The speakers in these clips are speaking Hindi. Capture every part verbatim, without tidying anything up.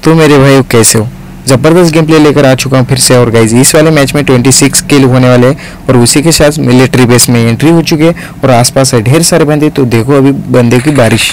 तो मेरे भाई कैसे हो? ज़बरदस्त गेम प्ले लेकर आ चुका हूँ फिर से। और गाइज इस वाले मैच में छब्बीस किल होने वाले हैं और उसी के साथ मिलिट्री बेस में एंट्री हो चुकी है और आसपास है ढेर सारे बंदे। तो देखो अभी बंदे की बारिश।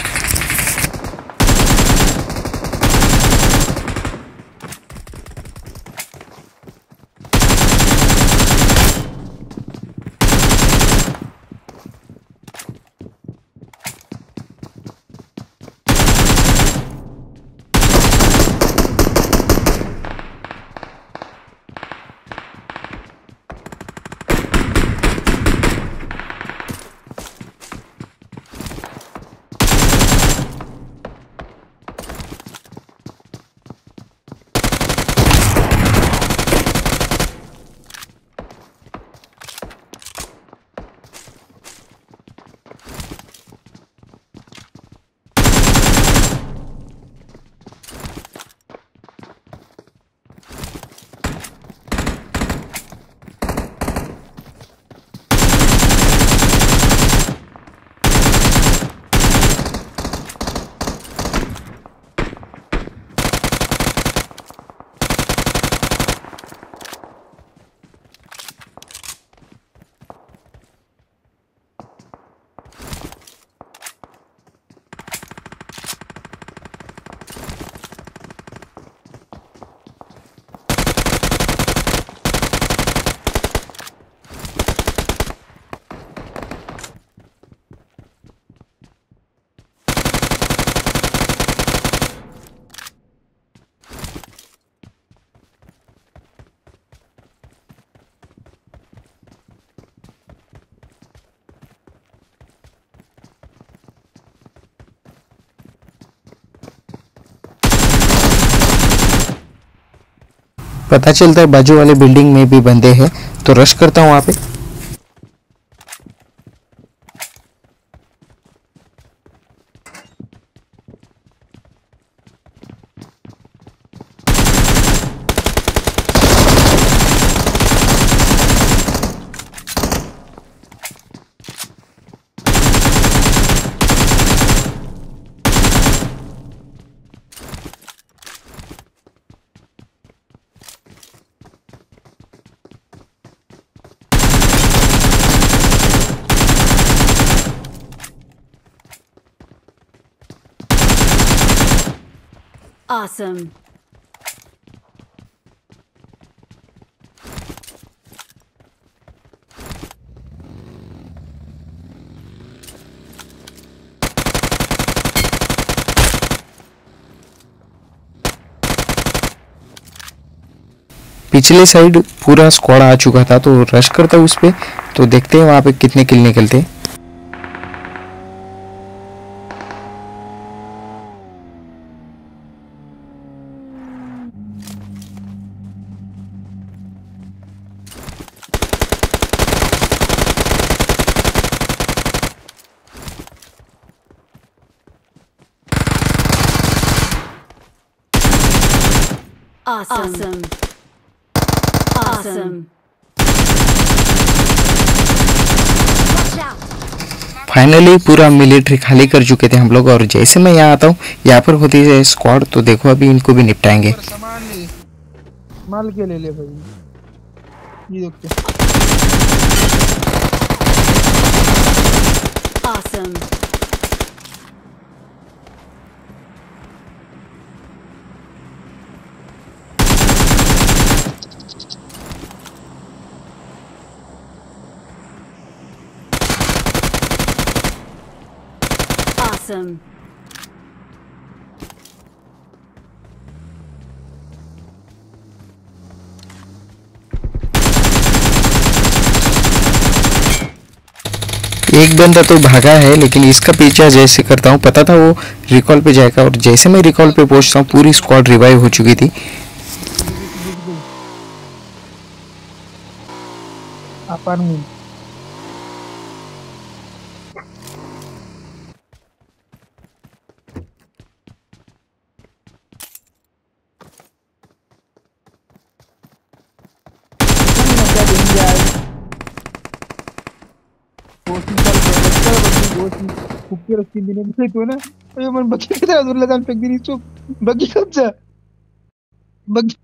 पता चलता है बाजू वाले बिल्डिंग में भी बंदे हैं, तो रश करता हूँ वहाँ पे। Awesome. पिछले साइड पूरा स्क्वाड आ चुका था, तो रश करता उस पे। तो देखते हैं वहाँ पे कितने किल निकलते हैं। Awesome. Awesome. फाइनली पूरा मिलिट्री खाली कर चुके थे हम लोग। और जैसे मैं यहाँ आता हूँ, यहाँ पर होती है स्क्वाड। तो देखो अभी इनको भी निपटाएंगे। माल के ले ले भाई, ये देखो। Awesome. Awesome. एक बंदा तो भागा है, लेकिन इसका पीछा जैसे करता हूँ, पता था वो रिकॉल पे जाएगा। और जैसे मैं रिकॉल पे पहुंचता हूँ, पूरी स्क्वाड रिवाइव हो चुकी थी। अपार्टमेंट कुके रखी दिने तो ना, अरे मन बकी कितना दूर लगा फेंक दी चुप बकी सब जा बग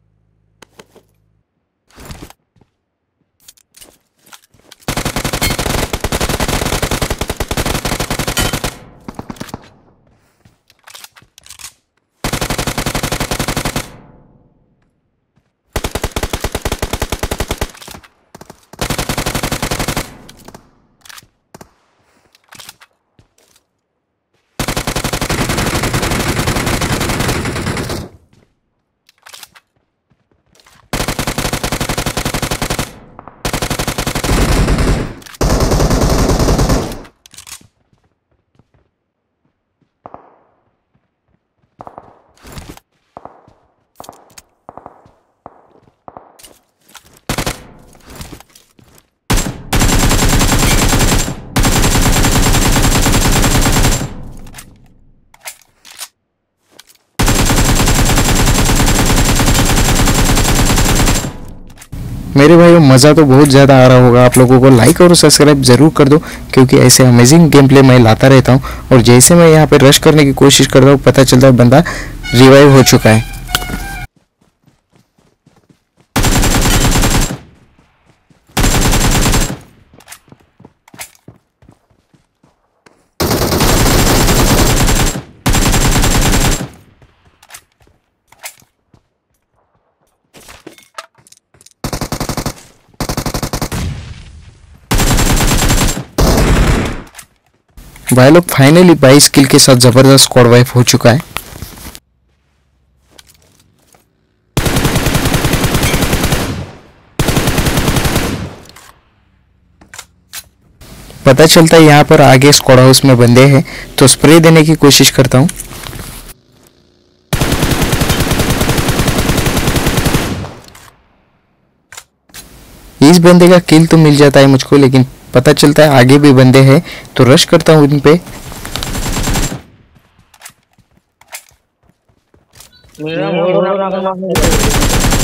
मेरे भाइयों मज़ा तो बहुत ज़्यादा आ रहा होगा आप लोगों को। लाइक और सब्सक्राइब ज़रूर कर दो क्योंकि ऐसे अमेजिंग गेम प्ले मैं लाता रहता हूँ। और जैसे मैं यहाँ पे रश करने की कोशिश करता हूँ पता चलता है बंदा रिवाइव हो चुका है। भाई लोग फाइनली बाईस किल के साथ ज़बरदस्त स्क्वाड वाइफ हो चुका है। पता चलता है यहाँ पर आगे स्क्वाड हाउस में बंदे हैं तो स्प्रे देने की कोशिश करता हूँ। इस बंदे का किल तो मिल जाता है मुझको लेकिन पता चलता है आगे भी बंदे हैं तो रश करता हूँ उन पे। मेरा